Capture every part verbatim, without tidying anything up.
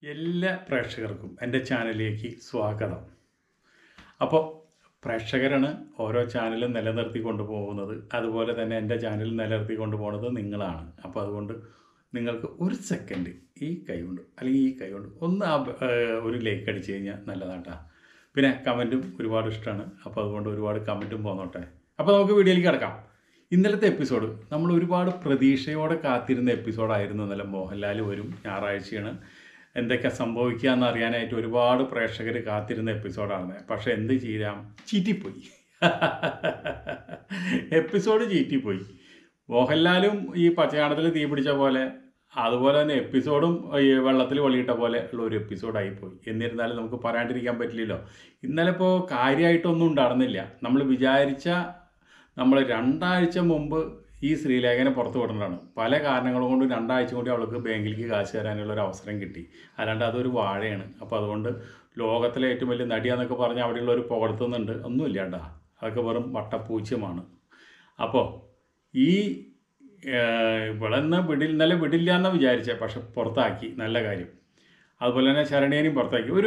എല്ലാ പ്രേക്ഷകർക്കും എൻ്റെ ചാനലിലേക്ക് സ്വാഗതം. അപ്പോൾ പ്രേക്ഷകരാണ് ഓരോ ചാനലും നിലനിർത്തി കൊണ്ടുപോകുന്നത്. അതുപോലെ തന്നെ എൻ്റെ ചാനൽ നിലനിർത്തി കൊണ്ടുപോകുന്നത് നിങ്ങളാണ്. അപ്പോൾ അതുകൊണ്ട് നിങ്ങൾക്ക് ഒരു സെക്കൻഡ് ഈ കൈ കൊണ്ട് അല്ലെങ്കിൽ ഈ കൈ കൊണ്ട് ഒന്ന് ആ ഒരു ലൈക്ക് അടിച്ച് കഴിഞ്ഞാൽ നല്ലതാട്ടാ. പിന്നെ കമൻറ്റും ഒരുപാട് ഇഷ്ടമാണ്. അപ്പോൾ അതുകൊണ്ട് ഒരുപാട് കമൻറ്റും പോന്നോട്ടെ. അപ്പോൾ നമുക്ക് വീഡിയോയിലേക്ക് കിടക്കാം. ഇന്നലത്തെ എപ്പിസോഡ് നമ്മൾ ഒരുപാട് പ്രതീക്ഷയോടെ കാത്തിരുന്ന എപ്പിസോഡായിരുന്നു. ഇന്നലെ മോഹൻലാൽ വരും, ഞായറാഴ്ചയാണ്, എന്തൊക്കെ സംഭവിക്കുക എന്നറിയാനായിട്ട് ഒരുപാട് പ്രേക്ഷകർ കാത്തിരുന്ന എപ്പിസോഡാണ്. പക്ഷെ എന്ത് ചെയ്യാം, ചീറ്റിപ്പോയി. എപ്പിസോഡ് ചീറ്റിപ്പോയി. മോഹൻലാലും ഈ പച്ചയാണത്തിൽ തീ പിടിച്ച പോലെ, അതുപോലെ തന്നെ എപ്പിസോഡും ഈ വെള്ളത്തിൽ വെളിയിട്ട പോലെ ഉള്ള ഒരു എപ്പിസോഡായിപ്പോയി. എന്നിരുന്നാലും നമുക്ക് പറയാണ്ടിരിക്കാൻ പറ്റില്ലല്ലോ. ഇന്നലെ ഇപ്പോൾ കാര്യമായിട്ടൊന്നും ഉണ്ടായിരുന്നില്ല. നമ്മൾ വിചാരിച്ച നമ്മൾ രണ്ടാഴ്ച മുമ്പ് ഈ ശ്രീലേഖനെ പുറത്ത് വിടേണ്ടതാണ്. പല കാരണങ്ങൾ കൊണ്ടും രണ്ടാഴ്ച കൂടി അവൾക്ക് ബാങ്കിലേക്ക് കാശ് തരാനുള്ള ഒരു അവസരം കിട്ടി. അല്ലാണ്ട് അതൊരു വാഴയാണ്. അപ്പോൾ അതുകൊണ്ട് ലോകത്തിലെ ഏറ്റവും വലിയ നടിയാന്നൊക്കെ പറഞ്ഞ് അവിടെയുള്ളവർ പുകഴ്ത്തുന്നുണ്ട്. ഒന്നുമില്ല കേട്ടോ, അതൊക്കെ വെറും വട്ടപ്പൂച്ചമാണ്. അപ്പോൾ ഈ ഇവളെന്ന് വിടിൽ ഇന്നലെ വിടില്ല എന്ന് വിചാരിച്ചത്, പക്ഷെ പുറത്താക്കി, നല്ല കാര്യം. അതുപോലെ തന്നെ ശരണ്യനെയും പുറത്താക്കി. ഒരു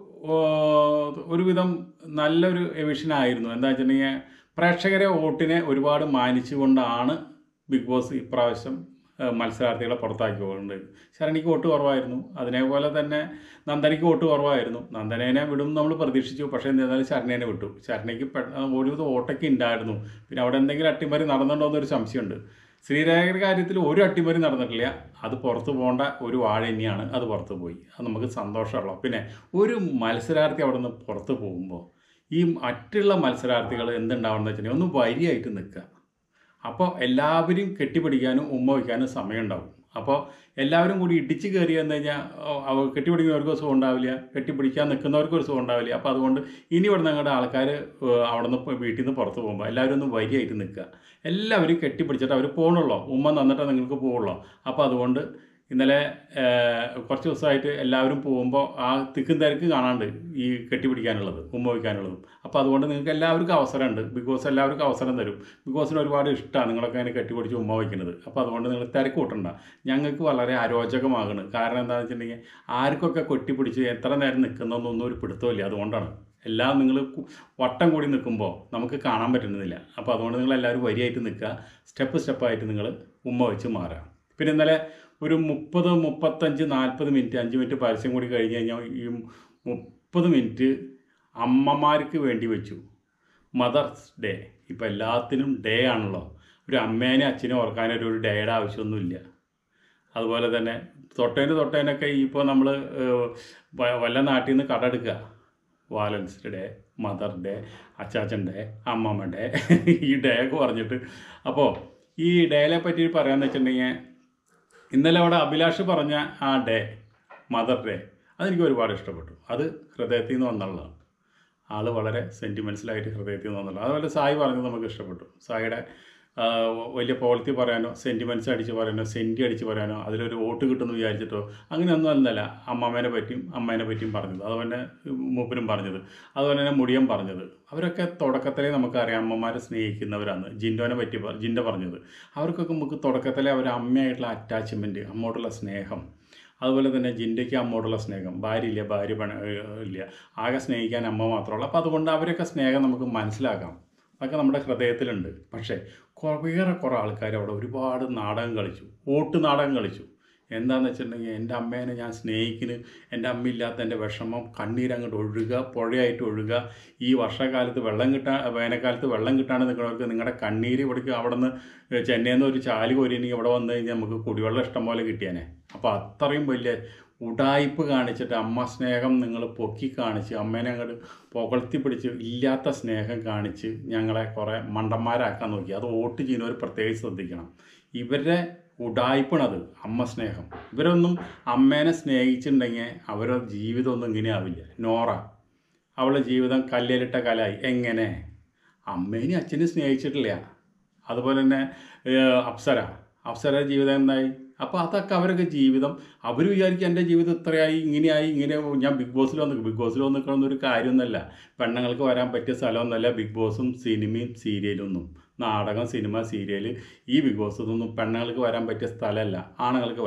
ഒരുവിധം നല്ലൊരു എവിഷനായിരുന്നു. എന്താ വെച്ചിട്ടുണ്ടെങ്കിൽ പ്രേക്ഷകരെ വോട്ടിനെ ഒരുപാട് മാനിച്ചുകൊണ്ടാണ് ബിഗ് ബോസ് ഇപ്രാവശ്യം മത്സരാർത്ഥികളെ പുറത്താക്കി പോകുന്നത്. ശരണിക്ക് വോട്ട് കുറവായിരുന്നു, അതിനേപോലെ തന്നെ നന്ദനയ്ക്ക് വോട്ട് കുറവായിരുന്നു. നന്ദനേനെ വിടും നമ്മൾ പ്രതീക്ഷിച്ചു, പക്ഷേ എന്തായാലും ശരണ്യനെ വിട്ടു. ശരണ്യക്ക് ഒരു വോട്ടൊക്കെ ഉണ്ടായിരുന്നു. പിന്നെ അവിടെ എന്തെങ്കിലും അട്ടിമറി നടന്നുണ്ടോ എന്നൊരു സംശയമുണ്ട്. ശ്രീലേഖയുടെ കാര്യത്തിൽ ഒരു അട്ടിമറി നടന്നിട്ടില്ല. അത് പുറത്ത് പോകേണ്ട ഒരു വാഴ തന്നെയാണ്, അത് പുറത്ത് പോയി. അത് നമുക്ക് സന്തോഷമുള്ളൂ. പിന്നെ ഒരു മത്സരാർത്ഥി അവിടെ നിന്ന് പുറത്ത് പോകുമ്പോൾ ഈ മറ്റുള്ള മത്സരാർത്ഥികൾ എന്തുണ്ടാവണമെന്ന് വെച്ചിട്ടുണ്ടെങ്കിൽ ഒന്ന് വരിയായിട്ട് നിൽക്കുക. അപ്പോൾ എല്ലാവരും കെട്ടിപ്പിടിക്കാനും ഉമ്മ വയ്ക്കാനും സമയമുണ്ടാവും. അപ്പോൾ എല്ലാവരും കൂടി ഇടിച്ച് കയറി എന്ന് കഴിഞ്ഞാൽ കെട്ടിപ്പിടിക്കുന്നവർക്ക് ഒരു സുഖം ഉണ്ടാവില്ല, കെട്ടിപ്പിടിക്കാൻ നിൽക്കുന്നവർക്ക് ഒരു സുഖം ഉണ്ടാവില്ല. അപ്പോൾ അതുകൊണ്ട് ഇനി ഇവിടെ നിങ്ങളുടെ ആൾക്കാർ അവിടെ നിന്ന് വീട്ടിൽ നിന്ന് പുറത്ത് പോകുമ്പോൾ എല്ലാവരും ഒന്ന് വരിയായിട്ട് നിൽക്കുക. എല്ലാവരും കെട്ടിപ്പിടിച്ചിട്ട് അവർ പോകണുള്ളൂ, ഉമ്മ തന്നിട്ട് നിങ്ങൾക്ക് പോവുള്ളൂ. അപ്പോൾ അതുകൊണ്ട് ഇന്നലെ കുറച്ച് ദിവസമായിട്ട് എല്ലാവരും പോകുമ്പോൾ ആ തിക്കും തിരക്ക് കാണാണ്ട് ഈ കെട്ടിപ്പിടിക്കാനുള്ളത്, ഉമ്മ വയ്ക്കാനുള്ളതും. അപ്പോൾ അതുകൊണ്ട് നിങ്ങൾക്ക് എല്ലാവർക്കും അവസരമുണ്ട്. ബിഗ് ബോസ് എല്ലാവർക്കും അവസരം തരും. ബിഗ് ബോസിന് ഒരുപാട് ഇഷ്ടമാണ് നിങ്ങളൊക്കെ അതിനെ കെട്ടിപ്പിടിച്ച് ഉമ്മ വയ്ക്കുന്നത്. അപ്പോൾ അതുകൊണ്ട് നിങ്ങൾ തിരക്ക് കൂട്ടണ്ട. ഞങ്ങൾക്ക് വളരെ അരോചകമാകണം. കാരണം എന്താണെന്ന് വെച്ചിട്ടുണ്ടെങ്കിൽ ആർക്കൊക്കെ കെട്ടിപ്പിടിച്ച് എത്ര നേരം നിൽക്കുന്നതൊന്നും ഒരു പിടുത്തമില്ല. അതുകൊണ്ടാണ് എല്ലാം നിങ്ങൾ വട്ടം കൂടി നിൽക്കുമ്പോൾ നമുക്ക് കാണാൻ പറ്റുന്നില്ല. അപ്പോൾ അതുകൊണ്ട് നിങ്ങൾ എല്ലാവരും വരിയായിട്ട് നിൽക്കുക, സ്റ്റെപ്പ് സ്റ്റെപ്പായിട്ട് നിങ്ങൾ ഉമ്മ വെച്ച് മാറാം. പിന്നെ ഇന്നലെ ഒരു മുപ്പത് മുപ്പത്തഞ്ച് നാൽപ്പത് മിനിറ്റ് അഞ്ച് മിനിറ്റ് പരസ്യം കൂടി കഴിഞ്ഞ് കഴിഞ്ഞാൽ ഈ മുപ്പത് മിനിറ്റ് അമ്മമാർക്ക് വേണ്ടി വെച്ചു. മദർസ് ഡേ, ഇപ്പോൾ എല്ലാത്തിനും ഡേ ആണല്ലോ. ഒരു അമ്മേനെ അച്ഛനെ ഓർക്കാനൊരു ഒരു ഡേയുടെ ആവശ്യമൊന്നുമില്ല. അതുപോലെ തന്നെ തൊട്ടേൻ്റെ തൊട്ടേനൊക്കെ ഇപ്പോൾ നമ്മൾ വല്ല നാട്ടിൽ നിന്ന് കടമെടുക്കുക. വാലൻസ് ഡേ, മദർ ഡേ, അച്ചാച്ചൻ ഡേ, അമ്മമ്മ ഡേ, ഈ ഡേ ഒക്കെ പറഞ്ഞിട്ട്. അപ്പോൾ ഈ ഡേയെ പറ്റി പറയാമെന്ന് വെച്ചിട്ടുണ്ടെങ്കിൽ ഇന്നലെ അവിടെ അഭിലാഷ് പറഞ്ഞ ആ ഡേ, മദർ ഡേ, അതെനിക്ക് ഒരുപാട് ഇഷ്ടപ്പെട്ടു. അത് ഹൃദയത്തിൽ നിന്ന് വന്നുള്ളതാണ്. ആൾ വളരെ സെൻറ്റിമെൻറ്റ്സിലായിട്ട് ഹൃദയത്തിൽ നിന്ന് വന്നുള്ളത്. അതുപോലെ സായി പറഞ്ഞത് നമുക്ക് ഇഷ്ടപ്പെട്ടു. സായിയുടെ വലിയ പോളിറ്റി പറയാനോ സെൻറ്റിമെൻറ്റ്സ് അടിച്ച് പറയാനോ സെൻറ്റി അടിച്ച് പറയാനോ അതിലൊരു വോട്ട് കിട്ടുമെന്ന് വിചാരിച്ചിട്ടോ അങ്ങനെയൊന്നും അല്ലല്ല. അമ്മമ്മേനെ പറ്റിയും അമ്മേനെ പറ്റിയും പറഞ്ഞത്, അതുപോലെ മൂപ്പരും പറഞ്ഞത്, അതുപോലെ തന്നെ മുടിയൻ പറഞ്ഞത്, അവരൊക്കെ തുടക്കത്തിലേ നമുക്കറിയാം അമ്മമാരെ സ്നേഹിക്കുന്നവരാണ്. ജിൻഡോനെ പറ്റി ജിൻഡ പറഞ്ഞത്, അവർക്കൊക്കെ നമുക്ക് തുടക്കത്തിലെ അവർ അമ്മയായിട്ടുള്ള അറ്റാച്ച്മെൻറ്റ്, അമ്മോടുള്ള സ്നേഹം, അതുപോലെ തന്നെ ജിൻഡയ്ക്ക് അമ്മോടുള്ള സ്നേഹം, ഭാര്യ ഇല്ല, ഭാര്യ പണ ഇല്ല, ആകെ സ്നേഹിക്കാൻ അമ്മ മാത്രമുള്ളൂ. അപ്പോൾ അതുകൊണ്ട് അവരൊക്കെ സ്നേഹം നമുക്ക് മനസ്സിലാക്കാം, അതൊക്കെ നമ്മുടെ ഹൃദയത്തിലുണ്ട്. പക്ഷേ വേറെ കുറേ ആൾക്കാർ അവിടെ ഒരുപാട് നാടകം കളിച്ചു, വോട്ട് നാടകം കളിച്ചു. എന്താണെന്ന് വെച്ചിട്ടുണ്ടെങ്കിൽ എൻ്റെ അമ്മേനെ ഞാൻ സ്നേഹിക്കുന്നു, എൻ്റെ അമ്മയില്ലാത്ത എൻ്റെ വിഷമം കണ്ണീരങ്ങോട്ട് ഒഴുകുക, പുഴയായിട്ട് ഒഴുകുക. ഈ വർഷക്കാലത്ത് വെള്ളം കിട്ടാൻ വേനൽക്കാലത്ത് വെള്ളം കിട്ടാണ്ട് നിൽക്കുന്നവർക്ക് നിങ്ങളുടെ കണ്ണീര് ഇവിടേക്ക് അവിടെ നിന്ന് ചെന്നൈയിൽ നിന്ന് ഒരു ചാല് കോരിയെങ്കിൽ ഇവിടെ വന്നു കഴിഞ്ഞാൽ നമുക്ക് കുടിവെള്ളം ഇഷ്ടം പോലെ കിട്ടിയാനേ. അപ്പോൾ അത്രയും വലിയ ഉടായ്പ് കാണിച്ചിട്ട് അമ്മ സ്നേഹം നിങ്ങൾ പൊക്കി കാണിച്ച് അമ്മേനെ അങ്ങോട്ട് പുകഴ്ത്തി പിടിച്ച് ഇല്ലാത്ത സ്നേഹം കാണിച്ച് ഞങ്ങളെ കുറേ മണ്ടന്മാരാക്കാൻ നോക്കി. അത് വോട്ട് ചെയ്യുന്നവർ പ്രത്യേകിച്ച് ശ്രദ്ധിക്കണം. ഇവരുടെ ഉടായ്പണത്, അമ്മ സ്നേഹം. ഇവരൊന്നും അമ്മേനെ സ്നേഹിച്ചിട്ടുണ്ടെങ്കിൽ അവരുടെ ജീവിതമൊന്നും ഇങ്ങനെ ആവില്ല. നോറ, അവളുടെ ജീവിതം കല്ലിലിട്ട കലായി. എങ്ങനെ? അമ്മേനെയും അച്ഛനെയും സ്നേഹിച്ചിട്ടില്ല. അതുപോലെ തന്നെ അപ്സര, അപ്സര ജീവിതം എന്തായി? അപ്പോൾ അതൊക്കെ അവരൊക്കെ ജീവിതം, അവർ വിചാരിക്കും എൻ്റെ ജീവിതം ഇത്രയായി, ഇങ്ങനെയായി, ഇങ്ങനെ ഞാൻ ബിഗ് ബോസിൽ വന്ന് ബിഗ് ബോസിൽ വന്ന് നിൽക്കണമെന്നൊരു കാര്യമൊന്നുമല്ല. പെണ്ണുങ്ങൾക്ക് വരാൻ പറ്റിയ സ്ഥലമൊന്നുമല്ല ബിഗ് ബോസും സിനിമയും സീരിയലൊന്നും. നാടകം, സിനിമ, സീരിയൽ, ഈ ബിഗ് ബോസ് ഇതൊന്നും പെണ്ണുങ്ങൾക്ക് വരാൻ പറ്റിയ സ്ഥലമല്ല. ആണുങ്ങൾക്ക് വരാം.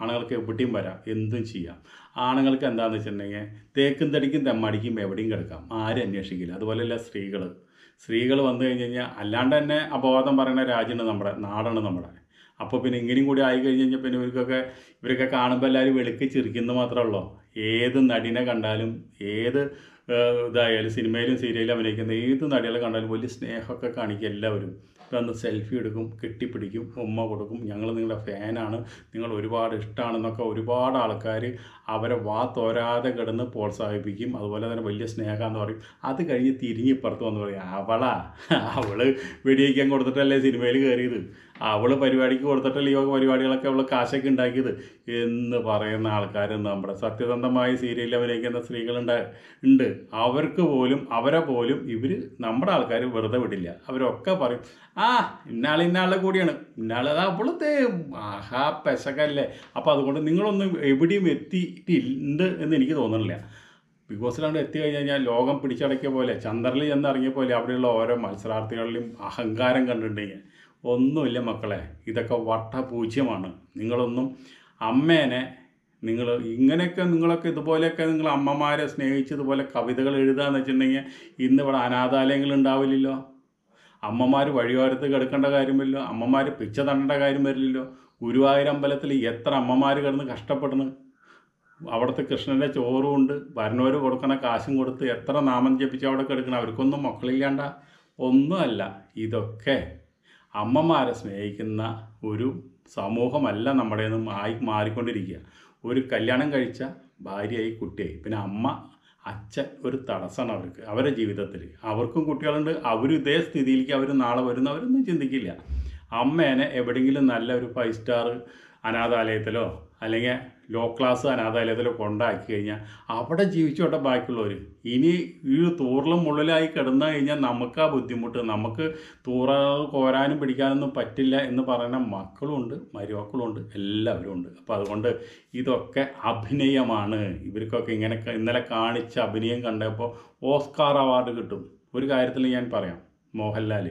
ആണുങ്ങൾക്ക് എവിടെയും വരാം, എന്തും ചെയ്യാം. ആണുങ്ങൾക്ക് എന്താണെന്ന് വെച്ചിട്ടുണ്ടെങ്കിൽ തേക്കും തടിക്കും തെമ്മാടിക്കും എവിടെയും കിടക്കാം, ആരും അന്വേഷിക്കില്ല. അതുപോലെയല്ല സ്ത്രീകൾ സ്ത്രീകൾ വന്നു കഴിഞ്ഞ് കഴിഞ്ഞാൽ അല്ലാണ്ട് തന്നെ അപവാദം പറയുന്ന രാജ്യമാണ് നമ്മുടെ നാടാണ് നമ്മുടെ. അപ്പോൾ പിന്നെ ഇങ്ങനെയും കൂടി ആയി കഴിഞ്ഞ് കഴിഞ്ഞാൽ പിന്നെ ഇവർക്കൊക്കെ ഇവരൊക്കെ കാണുമ്പോൾ എല്ലാവരും വെളുക്കി ചിരിക്കുന്നത് മാത്രമേ ഉള്ളൂ. ഏത് നടിനെ കണ്ടാലും ഏത് ഇതായാലും സിനിമയിലും സീരിയലും അഭിനയിക്കുന്ന ഏത് നടികളെ കണ്ടാലും വലിയ സ്നേഹമൊക്കെ കാണിക്കും എല്ലാവരും. ഇപ്പം ഒന്ന് സെൽഫി എടുക്കും, കെട്ടിപ്പിടിക്കും, ഉമ്മ കൊടുക്കും, ഞങ്ങൾ നിങ്ങളുടെ ഫാനാണ്, നിങ്ങൾ ഒരുപാട് ഇഷ്ടമാണെന്നൊക്കെ ഒരുപാട് ആൾക്കാർ അവരെ വാ തോരാതെ കിടന്ന് പ്രോത്സാഹിപ്പിക്കും. അതുപോലെ തന്നെ വലിയ സ്നേഹമെന്ന് പറയും. അത് കഴിഞ്ഞ് തിരിഞ്ഞ് ഇപ്പുറത്ത് വന്ന് പറയും അവളാ അവൾ വെടിവയ്ക്കാൻ കൊടുത്തിട്ടല്ലേ സിനിമയിൽ കയറിയത്, അവൾ പരിപാടിക്ക് കൊടുത്തിട്ടല്ലേ ഈ വക പരിപാടികളൊക്കെ അവൾ കാശൊക്കെ ഉണ്ടാക്കിയത് എന്ന് പറയുന്ന ആൾക്കാർ നമ്മുടെ സത്യസന്ധമായി സീരിയലിൽ അഭിനയിക്കുന്ന സ്ത്രീകളുണ്ട് ഉണ്ട് അവർക്ക് പോലും അവരെ പോലും ഇവർ നമ്മുടെ ആൾക്കാർ വെറുതെ വിടില്ല. അവരൊക്കെ പറയും ആ ഇന്നാൾ ഇന്നാളുടെ കൂടിയാണ്, ഇന്നാൾ അതാ അവളത്തെ ആഹാ പെശകല്ലേ. അപ്പോൾ അതുകൊണ്ട് നിങ്ങളൊന്നും എവിടെയും എത്തിയിട്ടുണ്ട് എന്ന് എനിക്ക് തോന്നുന്നില്ല. ബിഗ് ബോസിലാണ്ട് എത്തി കഴിഞ്ഞ് കഴിഞ്ഞാൽ ലോകം പിടിച്ചടക്കിയ പോലെ ചന്ദ്രനിൽ ചെന്നിറങ്ങിയ പോലെ അവിടെയുള്ള ഓരോ മത്സരാർത്ഥികളിലും അഹങ്കാരം കണ്ടിട്ടുണ്ടെങ്കിൽ ഒന്നുമില്ല മക്കളെ, ഇതൊക്കെ വട്ടപൂജ്യമാണ്. നിങ്ങളൊന്നും അമ്മേനെ നിങ്ങൾ ഇങ്ങനെയൊക്കെ നിങ്ങളൊക്കെ ഇതുപോലെയൊക്കെ നിങ്ങൾ അമ്മമാരെ സ്നേഹിച്ച് ഇതുപോലെ കവിതകൾ എഴുതാന്ന് വെച്ചിട്ടുണ്ടെങ്കിൽ ഇന്ന് ഇവിടെ അനാഥാലയങ്ങൾ ഉണ്ടാവില്ലല്ലോ, അമ്മമാർ വഴിയോരത്ത് കിടക്കേണ്ട കാര്യമില്ലല്ലോ, അമ്മമാർ പിച്ച തണ്ടേണ്ട കാര്യം വരില്ലല്ലോ. ഗുരുവായൂരമ്പലത്തിൽ എത്ര അമ്മമാർ കിടന്ന് കഷ്ടപ്പെടുന്നു, അവിടുത്തെ കൃഷ്ണൻ്റെ ചോറും ഉണ്ട്, വരണവർ കൊടുക്കണ കാശും കൊടുത്ത് എത്ര നാമം ജപിച്ച് അവിടെ കിടക്കണം. അവർക്കൊന്നും മക്കളില്ലാണ്ട ഒന്നുമല്ല. ഇതൊക്കെ അമ്മമാരെ സ്നേഹിക്കുന്ന ഒരു സമൂഹമല്ല നമ്മുടെ നിന്നും ആയി മാറിക്കൊണ്ടിരിക്കുക. ഒരു കല്യാണം കഴിച്ച ഭാര്യയായി കുട്ടിയായി പിന്നെ അമ്മ അച്ഛൻ ഒരു തടസ്സമാണ് അവർക്ക് അവരുടെ ജീവിതത്തിൽ. അവർക്കും കുട്ടികളുണ്ട്, അവരും ഇതേ സ്ഥിതിയിലേക്ക് അവർ നാളെ വരുന്നവരൊന്നും ചിന്തിക്കില്ല. അമ്മേനെ എവിടെയെങ്കിലും നല്ല ഒരു ഫൈവ് സ്റ്റാർ അനാഥാലയത്തിലോ അല്ലെങ്കിൽ ലോ ക്ലാസ് അനാഥാലയത്തിലോ കൊണ്ടാക്കി കഴിഞ്ഞാൽ അവിടെ ജീവിച്ചോട്ടെ ബാക്കിയുള്ളവർ. ഇനി ഈ തൂറിലും മുള്ളിലായി കിടന്നു കഴിഞ്ഞാൽ നമുക്ക് ആ ബുദ്ധിമുട്ട്, നമുക്ക് തൂറ കോരാനും പിടിക്കാനൊന്നും പറ്റില്ല എന്ന് പറയുന്ന മക്കളുണ്ട്, മരുമക്കളുണ്ട്, എല്ലാവരും ഉണ്ട്. അപ്പോൾ അതുകൊണ്ട് ഇതൊക്കെ അഭിനയമാണ്. ഇവർക്കൊക്കെ ഇങ്ങനെ ഇന്നലെ കാണിച്ച അഭിനയം കണ്ടപ്പോൾ ഓസ്കാർ അവാർഡ് കിട്ടും. ഒരു കാര്യത്തിൽ ഞാൻ പറയാം, മോഹൻലാൽ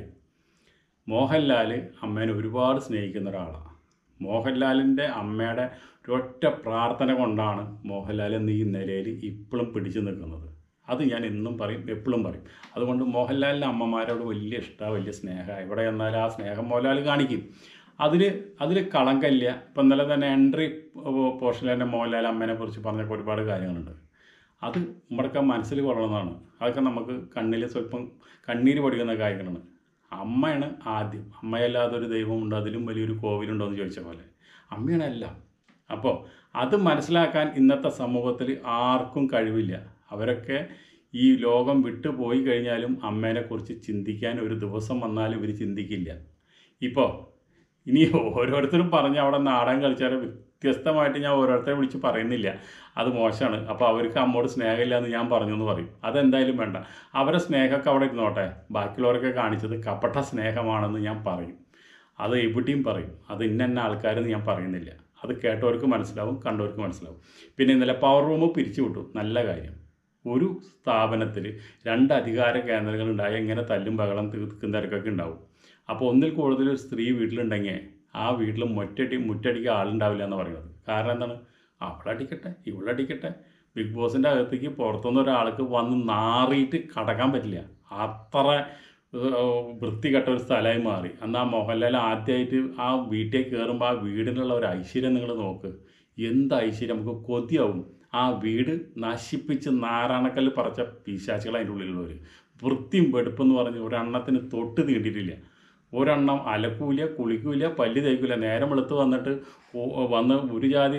മോഹൻലാൽ അമ്മേനെ ഒരുപാട് സ്നേഹിക്കുന്ന ഒരാളാണ്. മോഹൻലാലിൻ്റെ അമ്മയുടെ ഒരൊറ്റ പ്രാർത്ഥന കൊണ്ടാണ് മോഹൻലാൽ എന്ന ഈ നിലയിൽ ഇപ്പോഴും പിടിച്ചു നിൽക്കുന്നത്. അത് ഞാൻ എന്നും പറയും, എപ്പോഴും പറയും. അതുകൊണ്ട് മോഹൻലാലിൻ്റെ അമ്മമാരോട് വലിയ ഇഷ്ടമാണ്, വലിയ സ്നേഹമാണ്. ഇവിടെ എന്നാൽ ആ സ്നേഹം മോഹൻലാൽ കാണിക്കും. അതിൽ അതിൽ കളങ്കമില്ല. ഇപ്പം ഇന്നലെ തന്നെ എൻട്രി പോർഷനിൽ തന്നെ മോഹൻലാൽ അമ്മേനെ കുറിച്ച് പറഞ്ഞപ്പോൾ ഒരുപാട് കാര്യങ്ങളുണ്ട്. അത് നമ്മുടെയൊക്കെ മനസ്സിൽ കൊള്ളണമെന്നാണ്. അതൊക്കെ നമുക്ക് കണ്ണിൽ സ്വല്പം കണ്ണീര് പൊടിക്കുന്ന കാര്യങ്ങളാണ്. അമ്മയാണ് ആദ്യം. അമ്മയല്ലാതെ ഒരു ദൈവമുണ്ട്, അതിലും വലിയൊരു കോവിലുണ്ടോ എന്ന് ചോദിച്ച പോലെ അമ്മയാണ് എല്ലാം. അപ്പോൾ അത് മനസ്സിലാക്കാൻ ഇന്നത്തെ സമൂഹത്തിൽ ആർക്കും കഴിവില്ല. അവരൊക്കെ ഈ ലോകം വിട്ടു പോയി കഴിഞ്ഞാലും അമ്മേനെക്കുറിച്ച് ചിന്തിക്കാൻ ഒരു ദിവസം വന്നാലും ഇവർ ചിന്തിക്കില്ല. ഇപ്പോൾ ഇനി ഓരോരുത്തരും പറഞ്ഞ് അവിടെ നാടകം കളിച്ചാൽ വ്യത്യസ്തമായിട്ട് ഞാൻ ഓരോരുത്തരെ വിളിച്ച് പറയുന്നില്ല, അത് മോശമാണ്. അപ്പോൾ അവർക്ക് അമ്മോട് സ്നേഹമില്ല എന്ന് ഞാൻ പറഞ്ഞു എന്ന് പറയും. അതെന്തായാലും വേണ്ട. അവരെ സ്നേഹമൊക്കെ അവിടെ ഇരുന്നോട്ടെ. ബാക്കിയുള്ളവരൊക്കെ കാണിച്ചത് കപട സ്നേഹമാണെന്ന് ഞാൻ പറയും. അത് എവിടെയും പറയും. അത് ഇന്ന ആൾക്കാരെന്ന് ഞാൻ പറയുന്നില്ല. അത് കേട്ടവർക്ക് മനസ്സിലാവും, കണ്ടവർക്ക് മനസ്സിലാവും. പിന്നെ ഇന്നലെ പവർ റൂം പിരിച്ചു വിട്ടു, നല്ല കാര്യം. ഒരു സ്ഥാപനത്തിൽ രണ്ട് അധികാര കേന്ദ്രങ്ങളുണ്ടായ ഇങ്ങനെ തല്ലും ബഹളം തീർക്കും തിരക്കൊക്കെ ഉണ്ടാവും. അപ്പോൾ ഒന്നിൽ കൂടുതൽ ഒരു സ്ത്രീ വീട്ടിലുണ്ടെങ്കിൽ ആ വീട്ടിൽ മുറ്റടി മുറ്റടിക്കാൻ ആളുണ്ടാവില്ല എന്ന് പറയുന്നത്. കാരണം എന്താണ്? അവളടിക്കട്ടെ ഇവളടിക്കട്ടെ. ബിഗ് ബോസിൻ്റെ അകത്തേക്ക് പുറത്തുനിന്ന് ഒരാൾക്ക് വന്ന് നാറിയിട്ട് കടക്കാൻ പറ്റില്ല. അത്ര വൃത്തികെട്ട ഒരു സ്ഥലമായി മാറി. എന്നാൽ മോഹൻലാൽ ആദ്യമായിട്ട് ആ വീട്ടിൽ കയറുമ്പോൾ ആ വീടിനുള്ള ഒരു ഐശ്വര്യം നിങ്ങൾ നോക്ക്. എന്ത് ഐശ്വര്യം, നമുക്ക് കൊതിയാവും. ആ വീട് നശിപ്പിച്ച് നാരായണക്കല്ല് പറച്ച പിശാചികൾ അതിൻ്റെ ഉള്ളിലുള്ളവർ. വൃത്തിയും വെടുപ്പെന്ന് പറഞ്ഞ് ഒരെണ്ണത്തിന് തൊട്ട് തീണ്ടിയിട്ടില്ല. ഒരെണ്ണം അലക്കൂല, കുളിക്കൂല, പല്ല് തേക്കില്ല. നേരം വെളുത്ത് വന്നിട്ട് വന്ന് ഒരു ജാതി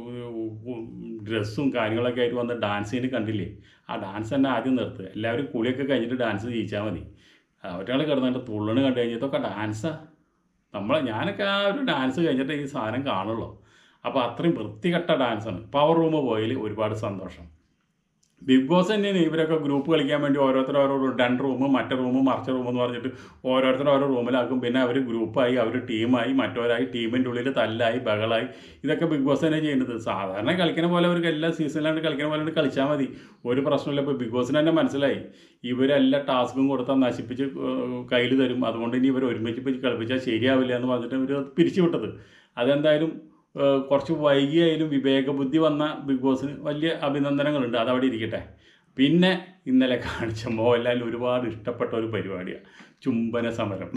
ഡ്രസ്സും കാര്യങ്ങളൊക്കെ ആയിട്ട് വന്ന് ഡാൻസിന് കണ്ടില്ലേ? ആ ഡാൻസ് തന്നെ ആദ്യം നിർത്തുക. എല്ലാവരും കുളിയൊക്കെ കഴിഞ്ഞിട്ട് ഡാൻസ് ചെയ്യിച്ചാൽ മതി. ഒരാൾ കിടന്നിട്ട് തുള്ളണ് കണ്ടു കഴിഞ്ഞാൽ ഇതൊക്കെ ഡാൻസാണ്. നമ്മൾ ഞാനൊക്കെ ആ ഒരു ഡാൻസ് കഴിഞ്ഞിട്ട് ഈ സാധനം കാണുള്ളൂ. അപ്പോൾ അത്രയും വൃത്തികെട്ട ഡാൻസാണ്. പവർ റൂം പോയതിൽ ഒരുപാട് സന്തോഷം. ബിഗ് ബോസ് തന്നെയാണ് ഇവരൊക്കെ ഗ്രൂപ്പ് കളിക്കാൻ വേണ്ടി ഓരോരുത്തർ ഓരോ രണ്ട് റൂം മറ്റേ റൂം മറിച്ച റൂം എന്ന് പറഞ്ഞിട്ട് ഓരോരുത്തർ ഓരോ റൂമിലാക്കും. പിന്നെ അവർ ഗ്രൂപ്പായി, അവർ ടീമായി, മറ്റവരായി, ടീമിൻ്റെ ഉള്ളിൽ തല്ലായി ബഹളായി. ഇതൊക്കെ ബിഗ് ബോസ് തന്നെ ചെയ്യുന്നത്. സാധാരണ കളിക്കുന്ന പോലെ അവർക്ക് എല്ലാ സീസണിലാണ്ട് കളിക്കുന്ന പോലെ കളിച്ചാൽ മതി, ഒരു പ്രശ്നമില്ല. ഇപ്പോൾ ബിഗ് ബോസിന് തന്നെ മനസ്സിലായി ഇവരെല്ലാ ടാസ്കും കൊടുത്താൽ നശിപ്പിച്ച് കയ്യിൽ തരും. അതുകൊണ്ട് ഇനി ഇവർ ഒരുമിച്ച് കളിപ്പിച്ചാൽ ശരിയാവില്ല എന്ന് പറഞ്ഞിട്ട് ഇവർ പിരിച്ചു വിട്ടത്. അതെന്തായാലും കുറച്ച് വൈകിയായാലും വിവേകബുദ്ധി വന്ന ബിഗ് ബോസിന് വലിയ അഭിനന്ദനങ്ങളുണ്ട്, അതവിടെ ഇരിക്കട്ടെ. പിന്നെ ഇന്നലെ കാണിച്ച മോഹൻലാൽ ഒരുപാട് ഇഷ്ടപ്പെട്ട ഒരു പരിപാടിയാണ് ചുംബന സമരം.